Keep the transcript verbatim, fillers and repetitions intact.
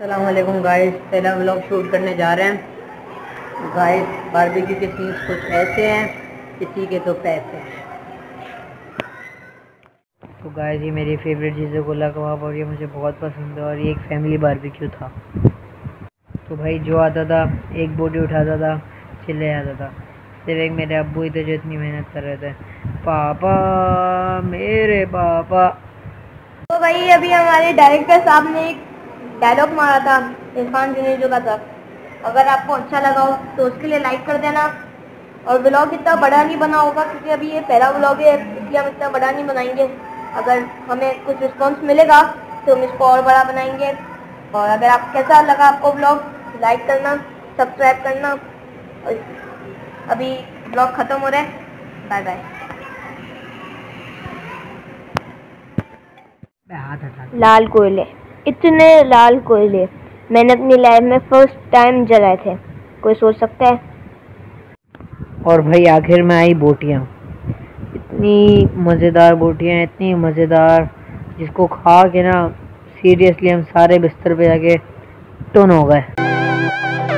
अस्सलामुअलैकुम गाइस, पहला vlog shoot करने जा रहे हैं गाइस। बारबेक्यू के सीन्स कुछ ऐसे हैं, किसी के तो पैसे हैं। तो गाइस ये मेरी फेवरेट चीज़ है गोला कबाब और ये मुझे बहुत पसंद है और ये एक फैमिली बारबेक्यू था। तो भाई जो आता था एक बोटी उठाता था, चिल्ले आता था। सिर्फ एक मेरे अब्बू ही थे जो इतनी मेहनत कर रहे थे, पापा मेरे पापा। तो भाई अभी हमारे डायरेक्टर साहब ने एक डायलॉग मारा था इरफान जुनेजो का था। अगर आपको अच्छा लगा हो तो उसके लिए लाइक कर देना। और व्लॉग इतना बड़ा नहीं बना होगा क्योंकि अभी ये पहला व्लॉग है, इसलिए हम इतना बड़ा नहीं बनाएंगे। अगर हमें कुछ रिस्पॉन्स मिलेगा तो हम इसको और बड़ा बनाएंगे। और अगर आप कैसा लगा आपको व्लॉग, लाइक करना, सब्सक्राइब करना। और अभी व्लॉग ख़त्म हो रहा है, बाय बाय। लाल कोयले, इतने लाल कोयले मैंने अपनी लाइफ में फर्स्ट टाइम जलाए थे, कोई सोच सकता है। और भाई आखिर में आई बोटियाँ, इतनी मज़ेदार बोटियाँ, इतनी मज़ेदार जिसको खा के ना सीरियसली हम सारे बिस्तर पे जाके टुन हो गए।